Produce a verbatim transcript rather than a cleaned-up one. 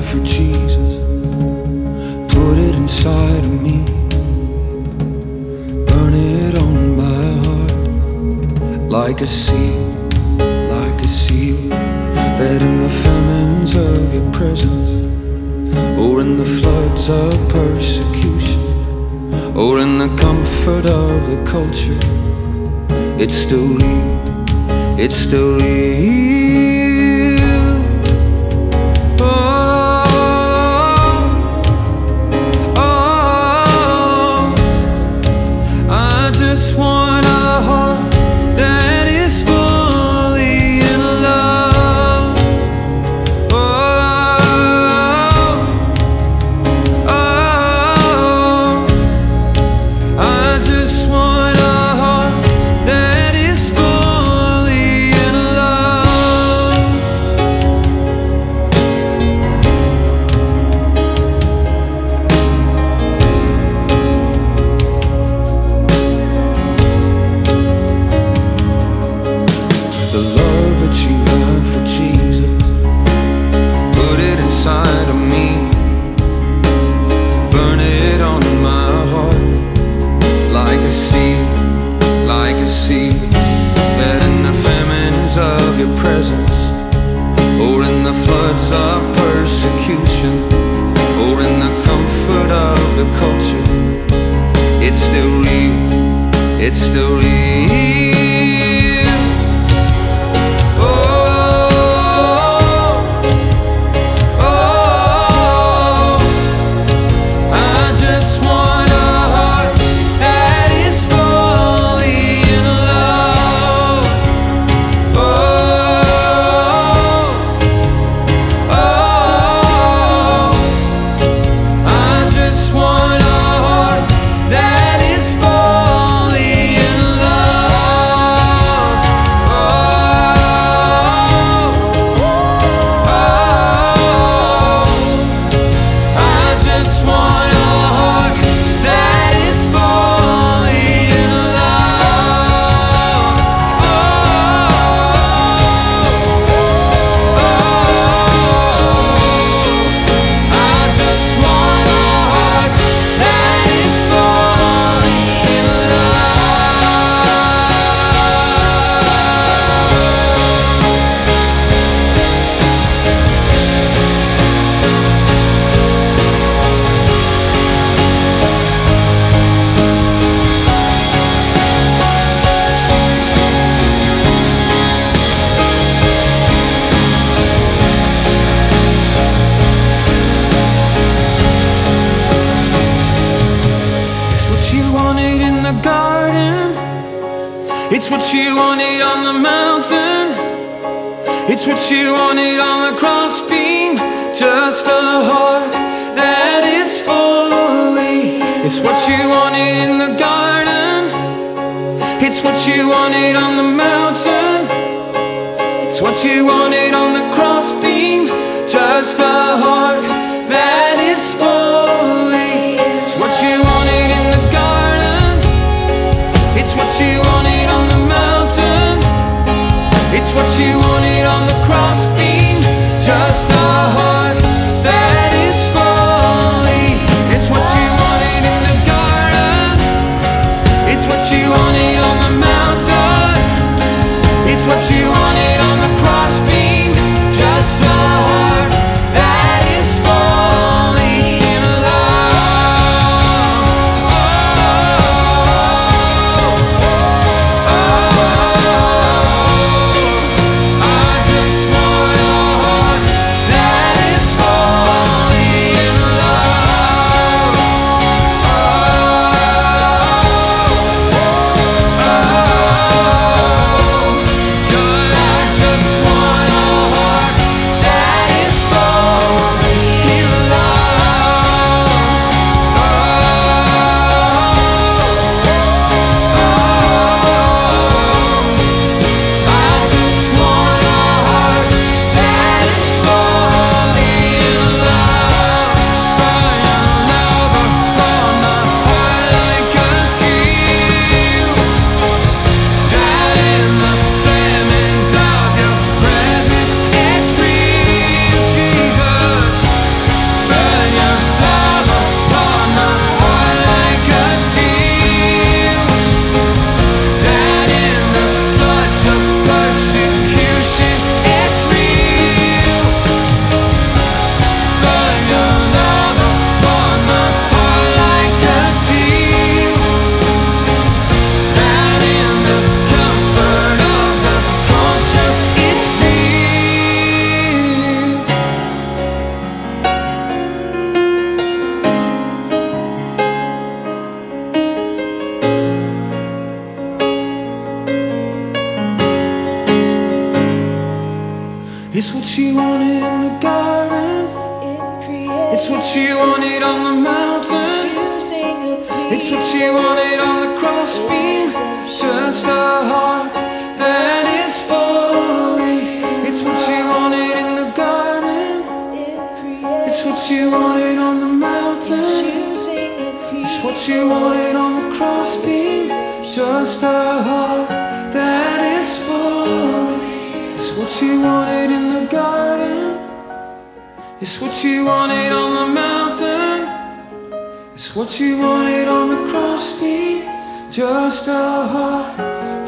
for Jesus, put it inside of me, burn it on my heart, like a seal, like a seal, that in the famines of your presence, or in the floods of persecution, or in the comfort of the culture, it's still real, it's still real. Oh, oh, I just want a heart that is fully in love. Oh, oh, I just want a heart that is fully in love. The love that you have for Jesus, put it inside of me, burn it on my heart, like a seal, like a seal, that in the famines of your presence, or in the floods of persecution, or in the comfort of the culture, it's still real, it's still real. Oh, oh, I just want a heart that is fully in love. Oh, oh, I just want a heart that is fully in love. Oh, oh, I just want a heart that is fully in love. Oh, I just want a heart that is fully in It's what you wanted in the garden, it's what you wanted on the mountain, it's what you wanted on the crossbeam, just a heart that is fully. It's what you wanted in the garden, it's what you wanted on the mountain, it's what you wanted on the crossbeam, just a heart that is fully. It's what you wanted in the garden, it's what you wanted on the mountain, it's what you wanted on the crossbeam, just a heart that is fully. It's what you wanted in the garden, it's what you wanted on the mountain, it's what you wanted on the crossbeam, just a heart that is you wanted in the garden. It's what you wanted on the mountain. It's what you wanted on the crossbeam. Just a heart that is falling. It's what you wanted in the garden. It's what you wanted on the mountain. It's what you wanted on the crossbeam. Just a heart that is falling. It's what you wanted in the garden. It's what you wanted on the mountain. It's what you wanted on the crossbeam. Just a heart